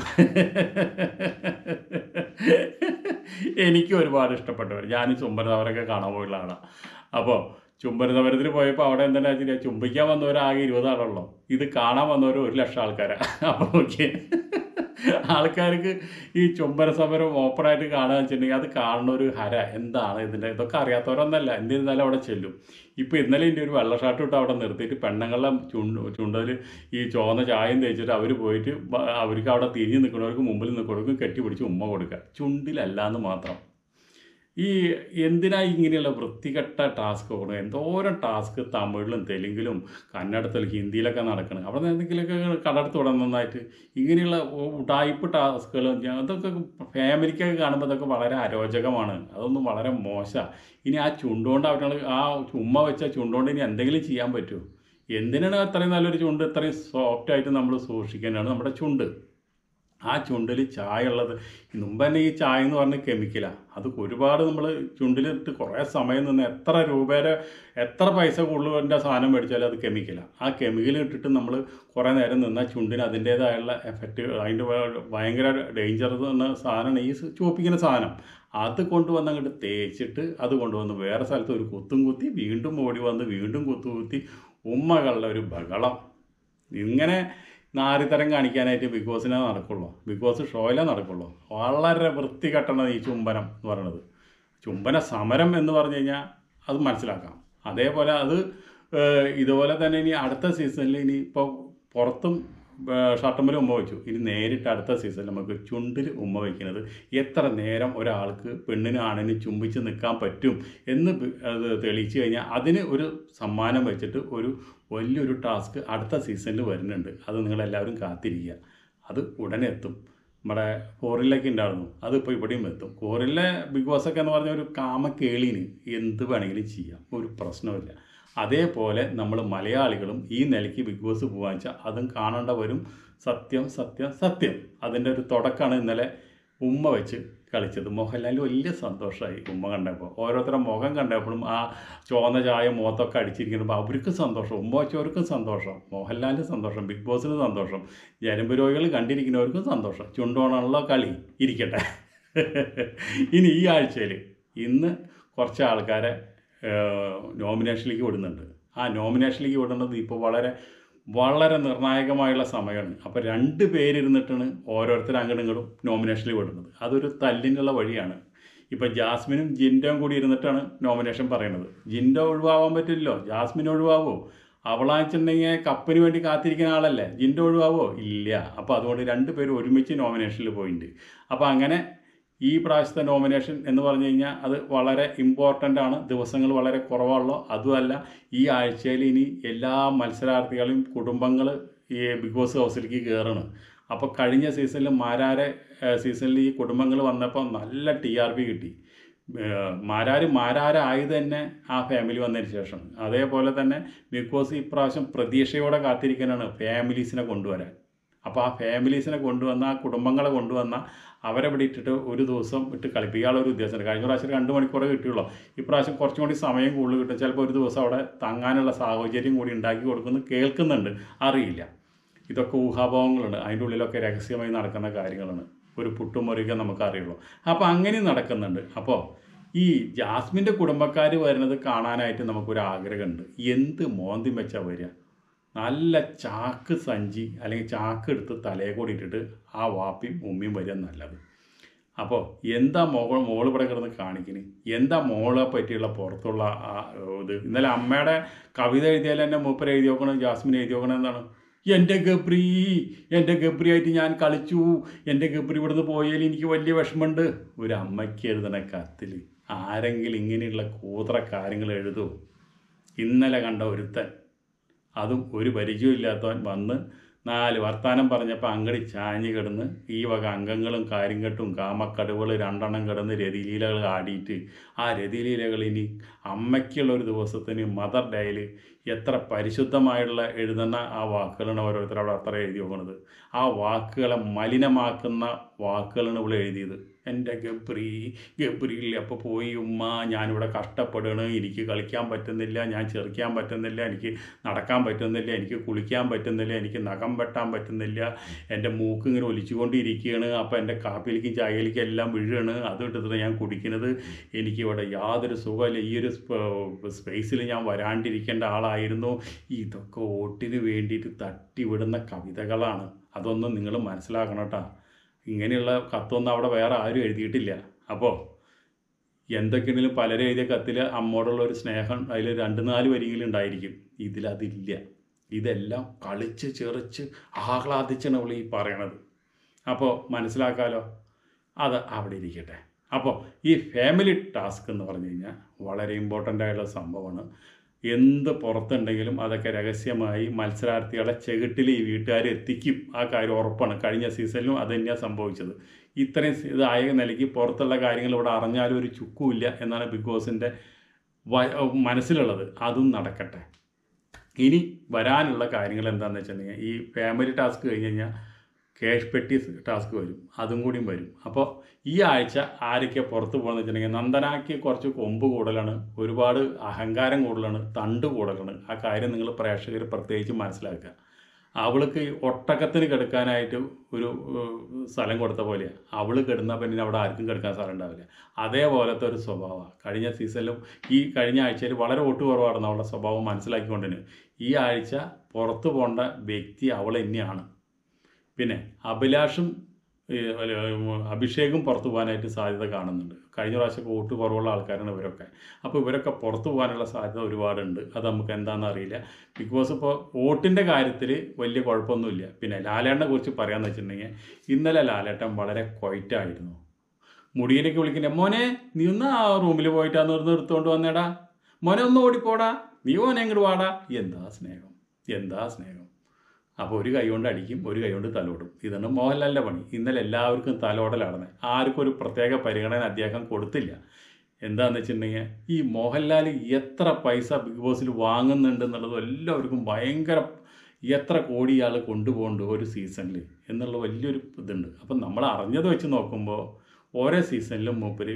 എനിക്ക് ഒരുപാട് ഇഷ്ടപ്പെട്ടവർ, ഞാൻ ചുംബന സമരമൊക്കെ കാണാൻ പോയുള്ള ആളാണ്. അപ്പോൾ ചുംബന സമരത്തിന് പോയപ്പോൾ അവിടെ എന്താ വെച്ചാൽ ചുംബിക്കാൻ വന്നവരാകെ ഇരുപത് ആളുള്ളൂ, ഇത് കാണാൻ വന്നവർ ഒരു ലക്ഷം ആൾക്കാരാണ്. അപ്പോൾ ഓക്കെ, ആൾക്കാർക്ക് ഈ ചുംബന സമരം ഓപ്പണായിട്ട് കാണുക വെച്ചിട്ടുണ്ടെങ്കിൽ അത് കാണുന്ന ഒരു ഹര എന്താണ് ഇതിൻ്റെ, ഇതൊക്കെ അറിയാത്തവരൊന്നല്ല, എന്നിരുന്നാലും അവിടെ ചെല്ലും. ഇപ്പോൾ ഇന്നലെ ഇതിൻ്റെ ഒരു വെള്ള ഷർട്ട് ഇട്ട് അവിടെ നിർത്തിയിട്ട് പെണ്ണുങ്ങളുടെ ചുണ്ട് ചുണ്ടതിൽ ഈ ചുവന്ന ചായം തേച്ചിട്ട് അവർ പോയിട്ട് അവർക്ക് അവിടെ തിരിഞ്ഞ് നിൽക്കുന്നവർക്ക് മുമ്പിൽ നിൽക്കുന്നവർക്കും കെട്ടിപ്പിടിച്ച് ഉമ്മ കൊടുക്കുക, ചുണ്ടിലല്ല എന്ന് മാത്രം. ഈ എന്തിനാ ഇങ്ങനെയുള്ള വൃത്തികെട്ട ടാസ്ക് കൊടുക്കുക? എന്തോരം ടാസ്ക് തമിഴിലും തെലുങ്കിലും കന്നഡത്തിലും ഹിന്ദിയിലൊക്കെ നടക്കണം. അവിടെ നിന്ന് എന്തെങ്കിലുമൊക്കെ കടർത്ത് വിടാൻ നന്നായിട്ട് ഇങ്ങനെയുള്ള ഉടായിപ്പ് ടാസ്കുകൾ അതൊക്കെ ഫാമിലിക്കൊക്കെ കാണുമ്പോൾ അതൊക്കെ വളരെ അരോചകമാണ്, അതൊന്നും വളരെ മോശമാണ്. ഇനി ആ ചുണ്ടുകൊണ്ട് അവരുടെ ആ ചുമ്മ വെച്ച ചുണ്ടുകൊണ്ട് ഇനി എന്തെങ്കിലും ചെയ്യാൻ പറ്റുമോ? എന്തിനാണ് അത്രയും നല്ലൊരു ചുണ്ട് ഇത്രയും സോഫ്റ്റായിട്ട് നമ്മൾ സൂക്ഷിക്കേണ്ടതാണ് നമ്മുടെ ചുണ്ട്. ആ ചുണ്ടിൽ ചായ ഉള്ളത്, മുമ്പ് തന്നെ ഈ ചായ എന്ന് പറഞ്ഞ കെമിക്കലാണ്, അത് ഒരുപാട് നമ്മൾ ചുണ്ടിലിട്ട് കുറേ സമയം നിന്ന് എത്ര രൂപയുടെ എത്ര പൈസ കൂടുതലിൻ്റെ സാധനം മേടിച്ചാലും അത് കെമിക്കലാണ്. ആ കെമിക്കൽ ഇട്ടിട്ട് നമ്മൾ കുറേ നേരം നിന്നാൽ ചുണ്ടിന് അതിൻ്റേതായുള്ള എഫക്റ്റ്, അതിൻ്റെ ഭയങ്കര ഡേഞ്ചർ എന്ന സാധനമാണ് ഈ ചുവപ്പിക്കുന്ന സാധനം. അത് കൊണ്ടുവന്ന് അങ്ങോട്ട് തേച്ചിട്ട് അത് കൊണ്ടുവന്ന് വേറെ സ്ഥലത്ത് ഒരു കുത്തും കുത്തി വീണ്ടും ഓടി വന്ന് വീണ്ടും കുത്തുകുത്തി ഉമ്മകളുടെ ഒരു ബഹളം. ഇങ്ങനെ നാരിത്തരം കാണിക്കാനായിട്ട് ബിഗ് ബോസിനെ നടക്കുള്ളൂ, ബിഗ് ബോസ് ഷോയിലേ നടക്കുള്ളൂ. വളരെ വൃത്തികെട്ടണം ഈ ചുംബനം എന്ന് പറയുന്നത്. ചുംബന സമരം എന്ന് പറഞ്ഞു കഴിഞ്ഞാൽ അത് മനസ്സിലാക്കാം. അതേപോലെ അത് ഇതുപോലെ തന്നെ ഇനി അടുത്ത സീസണിൽ ഇനി ഇപ്പോൾ പുറത്തും ഷർട്ടുമ്മൽ ഉമ്മ വെച്ചു, ഇനി നേരിട്ട് അടുത്ത സീസണിൽ നമുക്ക് ചുണ്ടിൽ ഉമ്മ വയ്ക്കുന്നത് എത്ര നേരം ഒരാൾക്ക് പെണ്ണിനും ആണിനും ചുംബിച്ച് നിൽക്കാൻ പറ്റും എന്ന് അത് തെളിയിച്ചു കഴിഞ്ഞാൽ അതിന് ഒരു സമ്മാനം വെച്ചിട്ട് ഒരു വലിയൊരു ടാസ്ക് അടുത്ത സീസണിൽ വരുന്നുണ്ട്. അത് നിങ്ങളെല്ലാവരും കാത്തിരിക്കുക, അത് ഉടനെ എത്തും. നമ്മുടെ കോറിലൊക്കെ ഉണ്ടായിരുന്നു, അതിപ്പോൾ ഇവിടെയും എത്തും. കോറിലെ ബിഗ് ബോസൊക്കെ എന്ന് പറഞ്ഞാൽ ഒരു കാമക്കേളീന് എന്ത് വേണമെങ്കിലും ചെയ്യാം, ഒരു പ്രശ്നമില്ല. അതേപോലെ നമ്മൾ മലയാളികളും ഈ നിലയ്ക്ക് ബിഗ് ബോസ് പോകാൻ വെച്ചാൽ അതും കാണേണ്ടവരും. സത്യം സത്യം സത്യം അതിൻ്റെ ഒരു തുടക്കമാണ് ഇന്നലെ ഉമ്മ വെച്ച് കളിച്ചത്. മോഹൻലാൽ വലിയ സന്തോഷമായി ഉമ്മ കണ്ടപ്പോൾ. ഓരോരുത്തരുടെ മുഖം കണ്ടപ്പോഴും ആ ചുവന്ന ചായ മുഖത്തൊക്കെ അടിച്ചിരിക്കുമ്പോൾ അവർക്ക് സന്തോഷം, ഉമ്മ വെച്ചവർക്കും സന്തോഷം, മോഹൻലാലിന് സന്തോഷം, ബിഗ് ബോസിന് സന്തോഷം, ഞരമ്പ് രോഗികൾ കണ്ടിരിക്കുന്നവർക്കും സന്തോഷം. ചുണ്ടോണുള്ള കളി ഇരിക്കട്ടെ. ഇനി ഈ ആഴ്ചയിൽ ഇന്ന് കുറച്ച് ആൾക്കാരെ നോമിനേഷനിലേക്ക് വിടുന്നുണ്ട്. ആ നോമിനേഷനിലേക്ക് വിടുന്നത് ഇപ്പോൾ വളരെ വളരെ നിർണായകമായുള്ള സമയമാണ്. അപ്പോൾ രണ്ട് പേരിരുന്നിട്ടാണ് ഓരോരുത്തരും അങ്ങോട്ടും ഇങ്ങോട്ടും നോമിനേഷനിൽ വിടുന്നത്. അതൊരു തല്ലിനുള്ള വഴിയാണ്. ഇപ്പോൾ ജാസ്മിനും ജിൻഡോയും കൂടി ഇരുന്നിട്ടാണ് നോമിനേഷൻ പറയുന്നത്. ജിൻഡോ ഒഴിവാകാൻ പറ്റില്ലല്ലോ, ജാസ്മിൻ ഒഴിവാകുമോ? അവളാണെന്നുണ്ടെങ്കിൽ കപ്പിന് വേണ്ടി കാത്തിരിക്കുന്ന ആളല്ലേ, ജിൻഡോ ഒഴിവാകുമോ? ഇല്ല. അപ്പോൾ അതുകൊണ്ട് രണ്ട് പേരും ഒരുമിച്ച് നോമിനേഷനിൽ പോയിട്ടുണ്ട്. അപ്പോൾ അങ്ങനെ ഈ പ്രാവശ്യത്തെ നോമിനേഷൻ എന്ന് പറഞ്ഞു കഴിഞ്ഞാൽ അത് വളരെ ഇമ്പോർട്ടൻ്റ് ആണ്. ദിവസങ്ങൾ വളരെ കുറവുള്ളൂ. അതുമല്ല, ഈ ആഴ്ചയിൽ ഇനി എല്ലാ മത്സരാർത്ഥികളും കുടുംബങ്ങൾ ഈ ബിഗ് ബോസ് ഹൗസിലേക്ക് കയറണം. അപ്പോൾ കഴിഞ്ഞ സീസണിൽ മാരാരെ സീസണിൽ ഈ കുടുംബങ്ങൾ വന്നപ്പോൾ നല്ല ടി ആർ പി കിട്ടി. മാരാർ മാരാരായത് തന്നെ ആ ഫാമിലി വന്നതിന് ശേഷം. അതേപോലെ തന്നെ ബിഗ് ബോസ് ഇപ്രാവശ്യം പ്രതീക്ഷയോടെ കാത്തിരിക്കാനാണ് ഫാമിലീസിനെ കൊണ്ടുവരാൻ. അപ്പോൾ ആ ഫാമിലീസിനെ കൊണ്ടുവന്ന ആ കുടുംബങ്ങളെ കൊണ്ടുവന്ന അവരെ ഇവിടെ ഇട്ടിട്ട് ഒരു ദിവസം ഇട്ട് കളിപ്പിക്കാനുള്ള ഒരു ഉദ്ദേശമുണ്ട്. കഴിഞ്ഞ പ്രാവശ്യം രണ്ട് മണിക്കൂറേ കിട്ടിയുള്ളൂ. ഇപ്രാവശ്യം കുറച്ചും കൂടി സമയം കൂടുതൽ കിട്ടും. ചിലപ്പോൾ ഒരു ദിവസം അവിടെ തങ്ങാനുള്ള സാഹചര്യം കൂടി ഉണ്ടാക്കി കൊടുക്കുന്നു കേൾക്കുന്നുണ്ട്, അറിയില്ല. ഇതൊക്കെ ഊഹാഭാവങ്ങളുണ്ട്, അതിൻ്റെ ഉള്ളിലൊക്കെ രഹസ്യമായി നടക്കുന്ന കാര്യങ്ങളാണ്. ഒരു പുട്ടുമുറിയൊക്കെ നമുക്കറിയുള്ളൂ. അപ്പോൾ അങ്ങനെ നടക്കുന്നുണ്ട്. അപ്പോൾ ഈ ജാസ്മിൻ്റെ കുടുംബക്കാർ വരുന്നത് കാണാനായിട്ട് നമുക്കൊരു ആഗ്രഹമുണ്ട്. എന്ത് മോന്തി വെച്ചാൽ വരിക, നല്ല ചാക്ക് സഞ്ചി അല്ലെങ്കിൽ ചാക്ക് എടുത്ത് തലയെ കൂടി ഇട്ടിട്ട് ആ വാപ്പിയും ഉമ്മയും വരിക നല്ലത്. അപ്പോൾ എന്താ മോൾ മോൾ ഇവിടെ കിടന്ന് കാണിക്കുന്നത്, എന്താ മോളെ പറ്റിയുള്ള പുറത്തുള്ള ആ ഇത്. ഇന്നലെ അമ്മയുടെ കവിത എഴുതിയാൽ തന്നെ മൂപ്പർ എഴുതി നോക്കണം, ജാസ്മിൻ എഴുതി നോക്കണം. എന്താണ്, എൻ്റെ ഗബ്രി എൻ്റെ ഗബ്രി ആയിട്ട് ഞാൻ കളിച്ചു, എൻ്റെ ഗബ്രി ഇവിടുന്ന് പോയാൽ എനിക്ക് വലിയ വിഷമമുണ്ട്. ഒരു അമ്മയ്ക്ക് എഴുതണ കത്തിൽ ആരെങ്കിലും ഇങ്ങനെയുള്ള കൂതറ കാര്യങ്ങൾ എഴുതുമോ? ഇന്നലെ കണ്ട ഒരുത്തൻ, അതും ഒരു പരിചയമില്ലാത്തവൻ വന്ന് നാല് വർത്താനം പറഞ്ഞപ്പോൾ അങ്ങടി ചാഞ്ഞ് കിടന്ന് ഈ വക അംഗങ്ങളും കാര്യങ്കെട്ടും കാമക്കടുകൾ രണ്ടെണ്ണം കിടന്ന് രതിലീലകൾ ആടിയിട്ട് ആ രതിലീലകൾ ഇനി അമ്മയ്ക്കുള്ള ഒരു ദിവസത്തിന് മദർ ഡേയിൽ എത്ര പരിശുദ്ധമായുള്ള എഴുതുന്ന ആ വാക്കുകളാണ് ഓരോരുത്തർ അവിടെ അത്ര എഴുതി പോകുന്നത്. ആ വാക്കുകളെ മലിനമാക്കുന്ന വാക്കുകളാണ് ഇവിടെ എഴുതിയത്. എൻ്റെ ഗബ്രി ഗബ്രിയിൽ അപ്പോൾ പോയി ഉമ്മ ഞാനിവിടെ കഷ്ടപ്പെടുകയാണ്, എനിക്ക് കളിക്കാൻ പറ്റുന്നില്ല, ഞാൻ ചെറിക്കാൻ പറ്റുന്നില്ല, എനിക്ക് നടക്കാൻ പറ്റുന്നില്ല, എനിക്ക് കുളിക്കാൻ പറ്റുന്നില്ല, എനിക്ക് നഖം വെട്ടാൻ പറ്റുന്നില്ല, എൻ്റെ മൂക്ക് ഇങ്ങനെ ഒലിച്ചുകൊണ്ടിരിക്കുകയാണ്, അപ്പോൾ എൻ്റെ കാപ്പിലേക്കും ചായയിലേക്കും എല്ലാം വീഴുകയാണ്, അത് ഇട്ടിട്ട് ഞാൻ കുടിക്കുന്നത്, എനിക്കിവിടെ യാതൊരു സുഖമില്ല, ഈ ഒരു സ്പേസിൽ ഞാൻ വരാണ്ടിരിക്കേണ്ട ആളായിരുന്നു. ഇതൊക്കെ വോട്ടിന് വേണ്ടിയിട്ട് തട്ടിവിടുന്ന കവിതകളാണ്. അതൊന്നും നിങ്ങൾ മനസ്സിലാക്കണം കേട്ടോ. ഇങ്ങനെയുള്ള കത്തൊന്നും അവിടെ വേറെ ആരും എഴുതിയിട്ടില്ല. അപ്പോൾ എന്തൊക്കെയാണെങ്കിലും പലരും എഴുതിയ കത്തിൽ അമ്മോടുള്ള ഒരു സ്നേഹം അതിൽ രണ്ട് നാല് വരികളും ഉണ്ടായിരിക്കും. ഇതിലതില്ല. ഇതെല്ലാം കളിച്ച് ചെറിച്ച് ആഹ്ലാദിച്ചാണ് അവൾ ഈ പറയണത്. അപ്പോൾ മനസ്സിലാക്കാമല്ലോ. അത് അവിടെ ഇരിക്കട്ടെ. അപ്പോൾ ഈ ഫാമിലി ടാസ്ക് എന്ന് പറഞ്ഞു കഴിഞ്ഞാൽ വളരെ ഇമ്പോർട്ടൻ്റ് ആയിട്ടുള്ള സംഭവമാണ്. എന്ത് പുറത്തുണ്ടെങ്കിലും അതൊക്കെ രഹസ്യമായി മത്സരാർത്ഥികളെ ചെകിട്ടിൽ ഈ വീട്ടുകാർ എത്തിക്കും. ആ കാര്യം ഉറപ്പാണ്. കഴിഞ്ഞ സീസണിലും അത് തന്നെയാണ് സംഭവിച്ചത്. ഇത്രയും ഇതായ നിലയ്ക്ക് പുറത്തുള്ള കാര്യങ്ങൾ ഇവിടെ അറിഞ്ഞാലും ഒരു ചുക്കുമില്ല എന്നാണ് ബിഗ് ബോസിൻ്റെ മനസ്സിലുള്ളത്. അതും നടക്കട്ടെ. ഇനി വരാനുള്ള കാര്യങ്ങൾ എന്താണെന്ന് വെച്ചിട്ടുണ്ടെങ്കിൽ ഈ ഫാമിലി ടാസ്ക് കഴിഞ്ഞ് കഴിഞ്ഞാൽ ക്യാഷ് പെട്ടി ടാസ്ക് വരും, അതും കൂടിയും വരും. അപ്പോൾ ഈ ആഴ്ച ആരൊക്കെ പുറത്ത് പോകുന്നത് വെച്ചിട്ടുണ്ടെങ്കിൽ നന്ദനാക്ക് കുറച്ച് കൊമ്പ് കൂടുതലാണ്, ഒരുപാട് അഹങ്കാരം കൂടുതലാണ്, തണ്ട് കൂടുതലാണ്. ആ കാര്യം നിങ്ങൾ പ്രേക്ഷകർ പ്രത്യേകിച്ച് മനസ്സിലാക്കുക. അവൾക്ക് ഒട്ടകത്തിന് കിടക്കാനായിട്ട് ഒരു സ്ഥലം കൊടുത്ത പോലെയാണ്. അവൾ കിടന്നാൽ പിന്നെ അവിടെ ആർക്കും കിടക്കാൻ സ്ഥലം ഉണ്ടാവില്ല. അതേപോലത്തെ ഒരു സ്വഭാവമാണ്. കഴിഞ്ഞ സീസണിലും ഈ കഴിഞ്ഞ ആഴ്ചയിൽ വളരെ വോട്ട് കുറവായിരുന്നു. അവളുടെ സ്വഭാവം മനസ്സിലാക്കിക്കൊണ്ടിന് ഈ ആഴ്ച പുറത്ത് പോകേണ്ട വ്യക്തി അവൾ തന്നെയാണ്. പിന്നെ അഭിലാഷും അഭിഷേകും പുറത്തു പോകാനായിട്ട് സാധ്യത കാണുന്നുണ്ട്. കഴിഞ്ഞ പ്രാവശ്യം വോട്ട് കുറവുള്ള ആൾക്കാരാണ് ഇവരൊക്കെ. അപ്പോൾ ഇവരൊക്കെ പുറത്തു പോകാനുള്ള സാധ്യത ഒരുപാടുണ്ട്. അത് നമുക്ക് എന്താണെന്ന് അറിയില്ല. ബിഗ് ബോസ് ഇപ്പോൾ വോട്ടിൻ്റെ കാര്യത്തിൽ വലിയ കുഴപ്പമൊന്നുമില്ല. പിന്നെ ലാലേട്ടനെ കുറിച്ച് പറയാമെന്ന് വെച്ചിട്ടുണ്ടെങ്കിൽ ഇന്നലെ ലാലേട്ടൻ വളരെ ക്വൈറ്റായിരുന്നു. മുടിയിലേക്ക് വിളിക്കുന്നത് മോനെ നീ ഒന്ന് ആ റൂമിൽ പോയിട്ടാന്ന് പറഞ്ഞ് എടുത്തുകൊണ്ട് വന്നേടാ, മോനെ ഒന്ന് ഓടിപ്പോടാ, നീ മോനെ ഇങ്ങോട്ട് വാടാ. എന്താ സ്നേഹം, എന്താ സ്നേഹം. അപ്പോൾ ഒരു കൈ കൊണ്ട് അടിക്കും, ഒരു കൈ കൊണ്ട് തലോടും. ഇതാണ് മോഹൻലാലിൻ്റെ പണി. ഇന്നലെ എല്ലാവർക്കും തലോടലാണ്. ആർക്കും ഒരു പ്രത്യേക പരിഗണന അദ്ദേഹം കൊടുത്തില്ല. എന്താണെന്ന് വെച്ചിട്ടുണ്ടെങ്കിൽ ഈ മോഹൻലാൽ എത്ര പൈസ ബിഗ് ബോസിൽ വാങ്ങുന്നുണ്ട് എന്നുള്ളത് എല്ലാവർക്കും ഭയങ്കര, എത്ര കോടി ഇയാൾ കൊണ്ടുപോകുന്നുണ്ട് ഒരു സീസണിൽ എന്നുള്ള വലിയൊരു ഇതുണ്ട്. അപ്പം നമ്മൾ അറിഞ്ഞത് വെച്ച് നോക്കുമ്പോൾ ഓരോ സീസണിലും മൂപ്പര്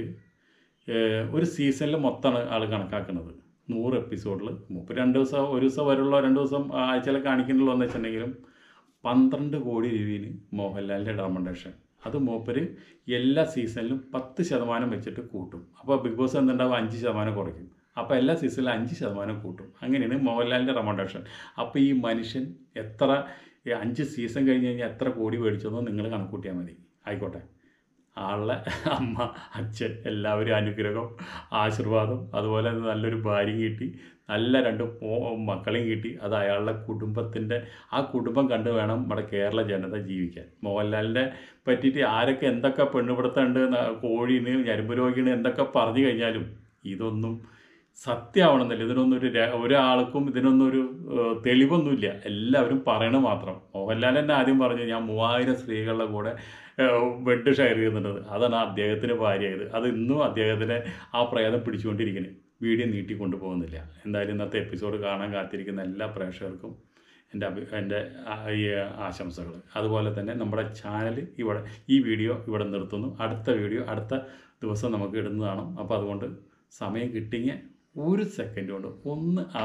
ഒരു സീസണിൽ മൊത്തമാണ് ആൾ കണക്കാക്കുന്നത്. നൂറ് എപ്പിസോഡിൽ മൂപ്പര് രണ്ട് ദിവസം ഒരു ദിവസം വരുള്ള രണ്ട് ദിവസം ആഴ്ചയിൽ കാണിക്കുന്നുള്ളൂ എന്ന് വെച്ചിട്ടുണ്ടെങ്കിലും പന്ത്രണ്ട് കോടി രൂപയിൽ മോഹൻലാലിൻ്റെ റെക്കമെൻഡേഷൻ. അത് മൂപ്പര് എല്ലാ സീസണിലും പത്ത് ശതമാനം വെച്ചിട്ട് കൂട്ടും. അപ്പോൾ ബിഗ് ബോസ് എന്തുണ്ടാവും, അഞ്ച് ശതമാനം കുറയ്ക്കും. അപ്പോൾ എല്ലാ സീസണിലും അഞ്ച് ശതമാനം കൂട്ടും. അങ്ങനെയാണ് മോഹൻലാലിൻ്റെ റെക്കമെൻഡേഷൻ. അപ്പോൾ ഈ മനുഷ്യൻ എത്ര അഞ്ച് സീസൺ കഴിഞ്ഞ് കഴിഞ്ഞാൽ എത്ര കോടി മേടിച്ചതെന്ന് നിങ്ങൾ കണക്കൂട്ടിയാൽ മതി. ആയിക്കോട്ടെ. ആളുടെ അമ്മ അച്ഛൻ എല്ലാവരും അനുഗ്രഹം ആശീർവാദം, അതുപോലെ നല്ലൊരു ഭാര്യയും കിട്ടി, നല്ല രണ്ട് മക്കളെയും കിട്ടി. അത് അയാളുടെ കുടുംബത്തിൻ്റെ ആ കുടുംബം കണ്ടു വേണം നമ്മുടെ കേരള ജനത ജീവിക്കാൻ. മോഹൻലാലിനെ പറ്റിയിട്ട് ആരൊക്കെ എന്തൊക്കെ പെണ്ണുപിടുത്തമുണ്ട്, കോഴീന് ഞരമ്പ് രോഗിന് എന്തൊക്കെ പറഞ്ഞു കഴിഞ്ഞാലും ഇതൊന്നും സത്യമാവണമെന്നില്ല. ഇതിനൊന്നും ഒരു ഒരാൾക്കും ഇതിനൊന്നൊരു തെളിവൊന്നുമില്ല. എല്ലാവരും പറയണ മാത്രം. മോഹൻലാൽ തന്നെ ആദ്യം പറഞ്ഞു ഞാൻ മൂവായിരം സ്ത്രീകളുടെ കൂടെ ബെഡ് ഷെയർ ചെയ്യുന്നുണ്ട്. അതാണ് അദ്ദേഹത്തിന് ഭാര്യയായത്. അത് ഇന്നും അദ്ദേഹത്തിന് ആ പ്രേതം പിടിച്ചുകൊണ്ടിരിക്കുന്നത്. വീഡിയോ നീട്ടിക്കൊണ്ടു പോകുന്നില്ല. എന്തായാലും ഇന്നത്തെ എപ്പിസോഡ് കാണാൻ കാത്തിരിക്കുന്ന എല്ലാ പ്രേക്ഷകർക്കും എൻ്റെ അഭി എൻ്റെ ഈ ആശംസകൾ. അതുപോലെ തന്നെ നമ്മുടെ ചാനൽ ഇവിടെ ഈ വീഡിയോ ഇവിടെ നിർത്തുന്നു. അടുത്ത വീഡിയോ അടുത്ത ദിവസം നമുക്ക് ഇടുന്നതാണ്. അപ്പോൾ അതുകൊണ്ട് സമയം കിട്ടിയ ഒരു സെക്കൻഡ് കൊണ്ട് ഒന്ന് ആ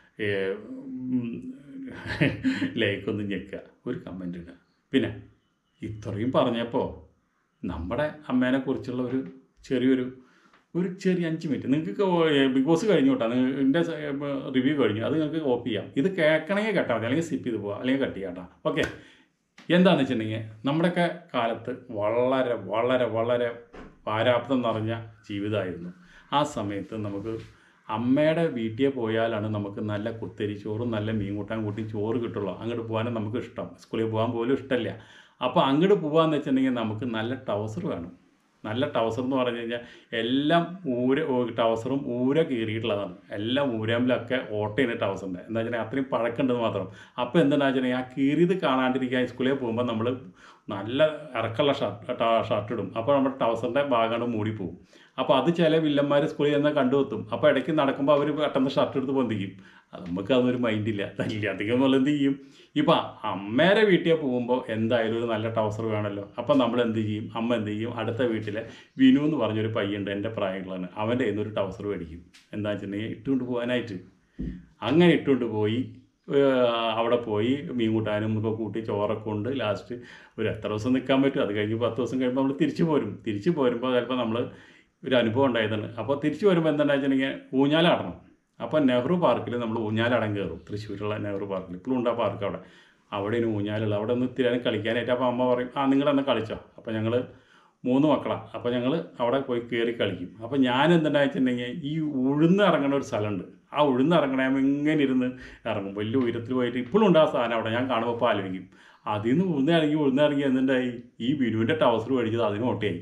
ലൈക്കൊന്ന് ഞെക്കുക, ഒരു കമൻ്റ് ഇടുക. പിന്നെ ഇത്രയും പറഞ്ഞപ്പോൾ നമ്മുടെ അമ്മേനെക്കുറിച്ചുള്ള ഒരു ചെറിയൊരു ഒരു ചെറിയ അഞ്ച് മിനിറ്റ് നിങ്ങൾക്ക് ബിഗ് ബോസ് കഴിഞ്ഞു കേട്ടോ, എൻ്റെ റിവ്യൂ കഴിഞ്ഞു, അത് നിങ്ങൾക്ക് ഓഫ് ചെയ്യാം. ഇത് കേൾക്കണമെങ്കിൽ കേട്ടാൽ മതി, അല്ലെങ്കിൽ സ്കിപ്പ് ചെയ്ത് പോകാം, അല്ലെങ്കിൽ കട്ട് ചെയ്യാം കേട്ടോ. ഓക്കെ. എന്താണെന്ന് വെച്ചിട്ടുണ്ടെങ്കിൽ നമ്മുടെയൊക്കെ കാലത്ത് വളരെ വളരെ വളരെ പാരാപ്തം നിറഞ്ഞ ജീവിതമായിരുന്നു. ആ സമയത്ത് നമുക്ക് അമ്മയുടെ വീട്ടിൽ പോയാലാണ് നമുക്ക് നല്ല കുത്തരി ചോറും നല്ല മീൻ കൂട്ടാൻ കൂട്ടി ചോറ് കിട്ടുള്ളൂ. അങ്ങോട്ട് പോകാനും നമുക്ക് ഇഷ്ടം, സ്കൂളിൽ പോകാൻ പോലും ഇഷ്ടമല്ല. അപ്പോൾ അങ്ങോട്ട് പോകാമെന്ന് വെച്ചിട്ടുണ്ടെങ്കിൽ നമുക്ക് നല്ല ടൗസർ വേണം. നല്ല ടൗസർ എന്ന് പറഞ്ഞു കഴിഞ്ഞാൽ എല്ലാം ഊര ടൗസറും ഊര കീറിയിട്ടുള്ളതാണ്. എല്ലാം ഊരാമ്പിലൊക്കെ ഓട്ട ചെയ്യുന്ന ടൗസറിൻ്റെ എന്താ വെച്ചാൽ അത്രയും പഴക്കമുണ്ടെന്ന് മാത്രം. അപ്പോൾ എന്താണെന്ന് വെച്ചിട്ടുണ്ടെങ്കിൽ ആ കീറിയത് കാണാണ്ടിരിക്കാൻ സ്കൂളിൽ പോകുമ്പോൾ നമ്മൾ നല്ല ഇറക്കമുള്ള ഷർട്ട് ഷർട്ട് ഇടും. അപ്പോൾ നമ്മുടെ ടൗസറിൻ്റെ ഭാഗമാണ് മൂടിപ്പോവും. അപ്പോൾ അത് ചില വില്ലന്മാർ സ്കൂളിൽ ചെന്നാൽ കണ്ടുവെത്തും. അപ്പോൾ ഇടയ്ക്ക് നടക്കുമ്പോൾ അവർ പെട്ടെന്ന് ഷർട്ട് എടുത്ത് പൊന്തിക്കും. അത് നമുക്ക് അതൊരു മൈൻഡില്ല. കല്യാണത്തേക്ക് നമ്മൾ എന്ത് ചെയ്യും? ഇപ്പം അമ്മേരെ വീട്ടിൽ പോകുമ്പോൾ എന്തായാലും ഒരു നല്ല ട്രൗസർ വേണമല്ലോ. അപ്പം നമ്മൾ എന്ത് ചെയ്യും? അമ്മ എന്ത് ചെയ്യും? അടുത്ത വീട്ടിലെ വിനു എന്ന് പറഞ്ഞൊരു പയ്യുണ്ട്, എൻ്റെ പ്രായമുള്ളതാണ്. അവൻ്റെ കയ്യിൽ നിന്നൊരു ട്രൗസർ മേടിക്കും. എന്താ വെച്ചിട്ടുണ്ടെങ്കിൽ ഇട്ടുകൊണ്ട് പോകാനായിട്ട്. അങ്ങനെ ഇട്ടുകൊണ്ട് പോയി അവിടെ പോയി മീൻ കൂട്ടാനും ഒക്കെ കൂട്ടി ചോറൊക്കെ കൊണ്ട് ലാസ്റ്റ് ഒരു എത്ര ദിവസം നിൽക്കാൻ പറ്റും. അത് കഴിഞ്ഞ് പത്ത് ദിവസം കഴിയുമ്പോൾ നമ്മൾ തിരിച്ചു പോരും. തിരിച്ചു പോരുമ്പോൾ ചിലപ്പോൾ നമ്മൾ ഒരു അനുഭവം ഉണ്ടായതാണ്. അപ്പോൾ തിരിച്ചു വരുമ്പോൾ എന്താണെന്ന് വെച്ചിട്ടുണ്ടെങ്കിൽ ഊഞ്ഞാലാടണം. അപ്പോൾ നെഹ്റു പാർക്കിൽ നമ്മൾ ഊഞ്ഞാലാടം കയറും. തൃശ്ശൂരുള്ള നെഹ്റു പാർക്കിൽ ഇപ്പോഴും ഉണ്ട് ആ പാർക്ക് അവിടെ. അവിടെ ഇനി ഊഞ്ഞാലുള്ള അവിടെ ഒന്ന് തിരാനും കളിക്കാനായിട്ട്. അപ്പോൾ അമ്മ പറയും, ആ നിങ്ങളെന്ന് കളിച്ചോ. അപ്പോൾ ഞങ്ങൾ മൂന്ന് മക്കളാണ്. അപ്പോൾ ഞങ്ങൾ അവിടെ പോയി കയറി കളിക്കും. അപ്പോൾ ഞാൻ എന്തുണ്ടാ വെച്ചിട്ടുണ്ടെങ്കിൽ ഈ ഉഴുന്ന് ഇറങ്ങുന്ന ഒരു സ്ഥലമുണ്ട്. ആ ഉഴുന്ന് ഇറങ്ങണ ഇങ്ങനെ ഇരുന്ന് ഇറങ്ങും. വലിയ ഉയരത്തിൽ പോയിട്ട് ഇപ്പോഴും ഉണ്ട് ആ സാധനം അവിടെ. ഞാൻ കാണുമ്പോൾ ഇപ്പോൾ ആലോചിക്കും, അതിൽ നിന്ന് ഉഴുന്ന് ഇറങ്ങി ഉഴുന്ന് ഇറങ്ങി എന്തുണ്ടായി? ഈ ബിനുവിൻ്റെ ടവസർ മേടിച്ചത് അതിന് ഓട്ടയായി.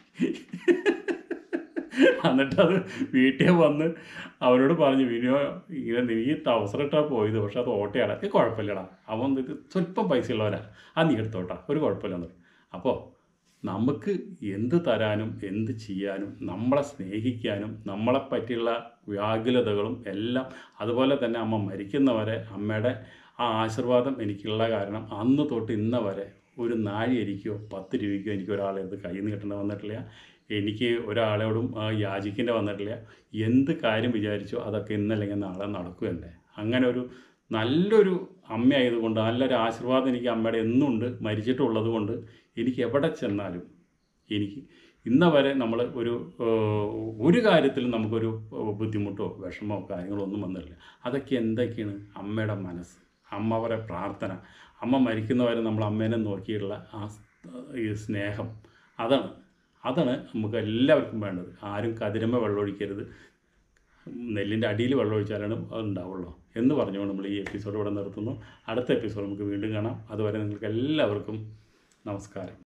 എന്നിട്ടത് വീട്ടിൽ വന്ന് അവരോട് പറഞ്ഞു, വിനോ ഇങ്ങനെ നീ ടവസറിട്ടാ പോയത്, പക്ഷെ അത് ഓട്ടയാണ്. അത് കുഴപ്പമില്ലടാ, അവൻ ഇത് സ്വല്പം പൈസ ഉള്ളവരാ, അത് നീ എടുത്തോട്ടാ, ഒരു കുഴപ്പമില്ലെന്ന്. അപ്പോൾ നമുക്ക് എന്ത് തരാനും എന്ത് ചെയ്യാനും നമ്മളെ സ്നേഹിക്കാനും നമ്മളെ പറ്റിയുള്ള വ്യാകുലതകളും എല്ലാം, അതുപോലെ തന്നെ അമ്മ മരിക്കുന്നവരെ അമ്മയുടെ ആ ആശീർവാദം എനിക്കുള്ള കാരണം അന്ന് തൊട്ട് ഇന്ന വരെ ഒരു നാഴി അരിക്കോ പത്ത് രൂപയ്ക്കോ എനിക്ക് ഒരാളെ ഇത് കയ്യിൽ നിന്ന് കിട്ടേണ്ട വന്നിട്ടില്ല. എനിക്ക് ഒരാളോടും യാചിക്കേണ്ട വന്നിട്ടില്ല. എന്ത് കാര്യം വിചാരിച്ചോ അതൊക്കെ ഇന്നല്ലെങ്കിൽ നാളെ നടക്കുകയുണ്ട്. അങ്ങനെ ഒരു നല്ലൊരു അമ്മയായതുകൊണ്ട് നല്ലൊരു ആശീർവാദം എനിക്ക് അമ്മയുടെ എന്നുണ്ട്. മരിച്ചിട്ടുള്ളത് കൊണ്ട് എനിക്ക് എവിടെ ചെന്നാലും എനിക്ക് ഇന്ന വരെ നമ്മൾ ഒരു ഒരു കാര്യത്തിലും നമുക്കൊരു ബുദ്ധിമുട്ടോ വിഷമമോ കാര്യങ്ങളോ ഒന്നും വന്നിട്ടില്ല. അതൊക്കെ എന്തൊക്കെയാണ്? അമ്മയുടെ മനസ്സ്, അമ്മയുടെ പ്രാർത്ഥന, അമ്മ മരിക്കുന്നവരെ നമ്മൾ അമ്മേനെ നോക്കിയിട്ടുള്ള ആ ഈ സ്നേഹം, അതാണ് അതാണ് നമുക്ക് എല്ലാവർക്കും വേണ്ടത്. ആരും കതിരമ്മ വെള്ളമൊഴിക്കരുത്, നെല്ലിൻ്റെ അടിയിൽ വെള്ളമൊഴിച്ചാലാണ് അത് ഉണ്ടാവുള്ളൂ എന്ന് പറഞ്ഞുകൊണ്ട് നമ്മൾ ഈ എപ്പിസോഡ് ഇവിടെ നിർത്തുന്നു. അടുത്ത എപ്പിസോഡ് നമുക്ക് വീണ്ടും കാണാം. അതുവരെ നിങ്ങൾക്ക് എല്ലാവർക്കും നമസ്കാരം.